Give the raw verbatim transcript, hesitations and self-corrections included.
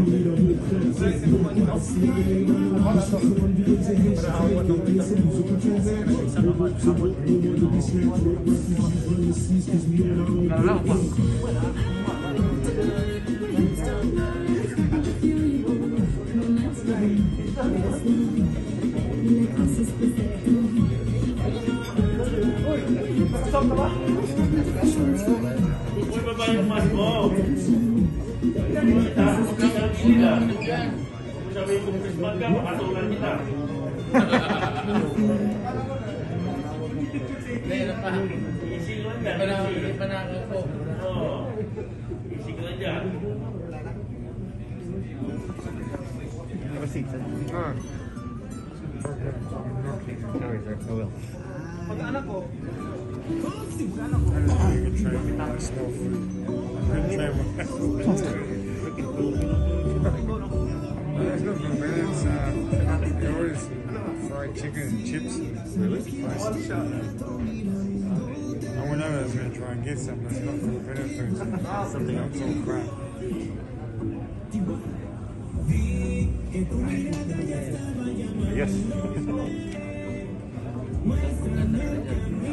Uy, baba yung mas mo. Kita, magkakaroon sila. Kung sabihin kong Christmas ka, makatulan kita. Meron pa. Easy lang yan. Panakot panakot ko. Oo. Easy lang yan. Ah. Sorry, sir. I will. Pag-anak ko. I don't know if you can try me on snow food. I'm gonna try one. There's no good, man. It's, uh, they always fried chicken and chips. Really? I went out, I was gonna try and get some, but it's not for benefits. Something else all crap. Yes.